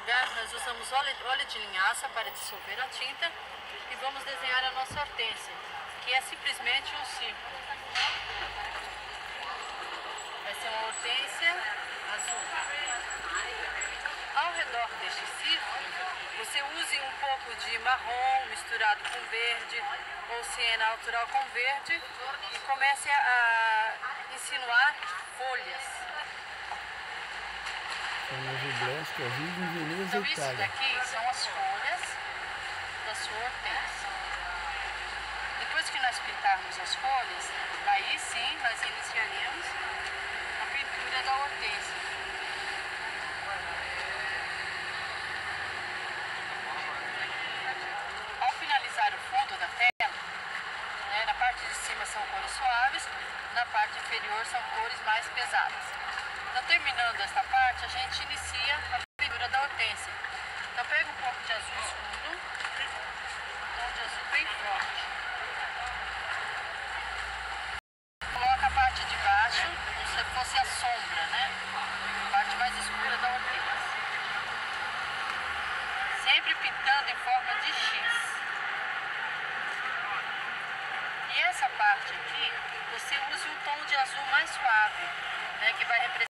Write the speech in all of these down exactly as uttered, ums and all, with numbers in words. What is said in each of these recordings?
lugar, nós usamos óleo, óleo de linhaça para dissolver a tinta e vamos desenhar a nossa hortênsia, que é simplesmente um círculo. Vai ser uma hortênsia azul. Ao redor deste círculo, você use um pouco de marrom misturado com verde ou siena natural com verde e comece a insinuar folhas. Então isso daqui são as folhas da sua hortênsia. Depois que nós pintarmos as folhas, daí sim nós iniciaremos a pintura da hortênsia. Ao finalizar o fundo da tela, né, na parte de cima são cores suaves, na parte inferior são cores mais pesadas. Então, terminando esta parte, a gente inicia a pintura da hortênsia. Então, pega um pouco de azul escuro, um tom de azul bem forte. Coloca a parte de baixo, como se fosse a sombra, né? A parte mais escura da hortênsia. Sempre pintando em forma de X. E essa parte aqui, você use um tom de azul mais suave, né? Que vai representar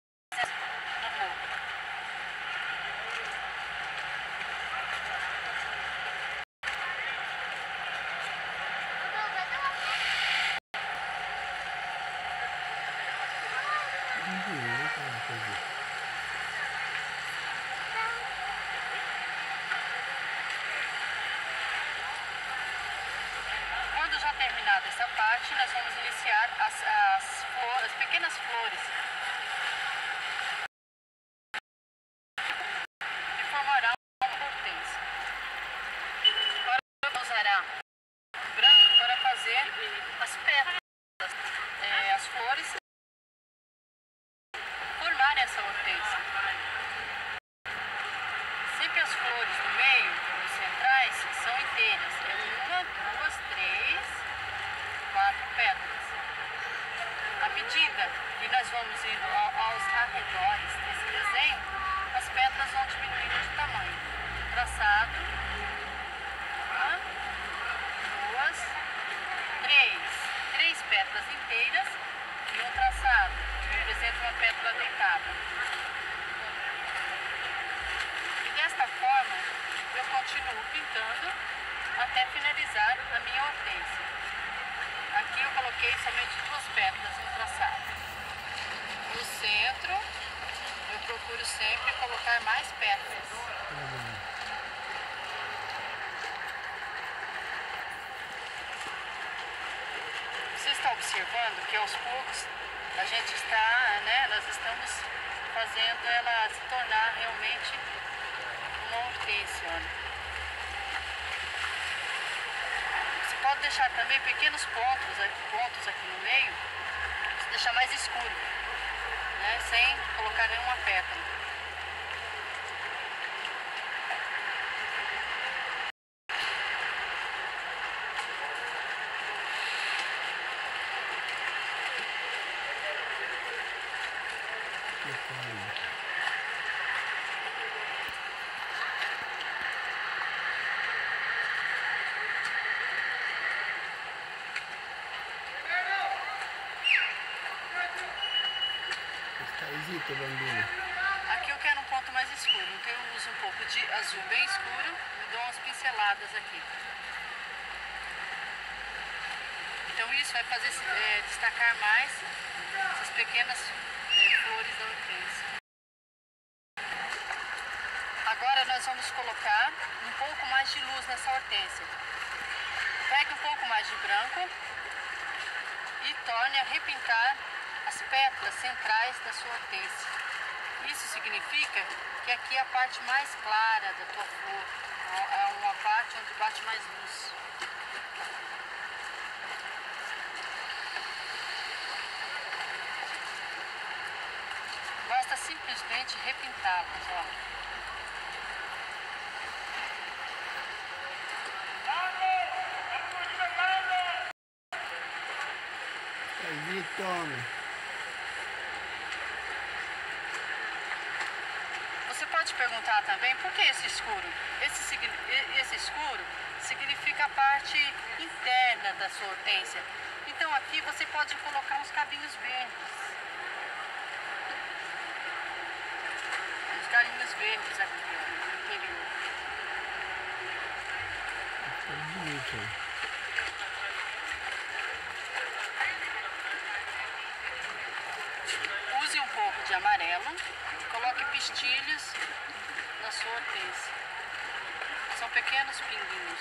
Quando já terminada essa parte, nós vamos iniciar as, as, flores, as pequenas flores que formarão uma hortênsia. Agora usará branco para fazer as pétalas, é, as flores, formar essa hortênsia. Sempre as flores no meio, os centrais, são inteiras. É uma, duas, três, quatro pétalas. À medida que nós vamos indo aos arredores desse desenho, as pétalas vão diminuindo de tamanho. Traçado. Uma, duas, três. Três pétalas inteiras e um traçado, que representa uma pétala deitada. E desta forma, eu continuo pintando até finalizar a minha hortênsia. Aqui eu coloquei somente duas pétalas no traçado. No centro, eu procuro sempre colocar mais pétalas. Você está observando que aos poucos a gente está, né, nós estamos fazendo ela se tornar realmente uma hortênsia. Você pode deixar também pequenos pontos, pontos aqui no meio, se deixar mais escuro, né, sem colocar nenhuma pétala. Aqui eu quero um ponto mais escuro, então eu uso um pouco de azul bem escuro e dou umas pinceladas aqui. Então isso vai fazer é, destacar mais essas pequenas é, flores da hortênsia. Agora nós vamos colocar um pouco mais de luz nessa hortênsia. Pegue um pouco mais de branco e torne a repintar as pétalas centrais da sua hortênsia. Isso significa que aqui é a parte mais clara da tua flor, é uma parte onde bate mais luz. Basta simplesmente repintá-las, ó. Aí, toma. Você pode te perguntar também, por que esse escuro? Esse, esse escuro significa a parte interna da sua hortênsia. Então aqui você pode colocar uns cabinhos verdes. Uns cabinhos verdes aqui, ó, no interior. Tá bonito aí. Use um pouco de amarelo, coloque pistilhos na sua hortênsia. São pequenos pinguinhos.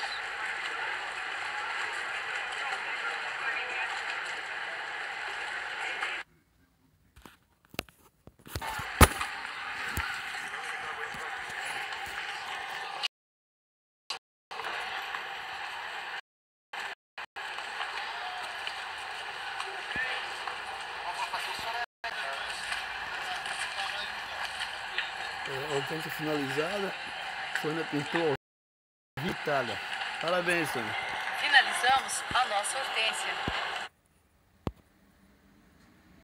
É, a hortênsia finalizada. Sônia pintou Vitália. Parabéns, Sônia. Finalizamos a nossa hortênsia.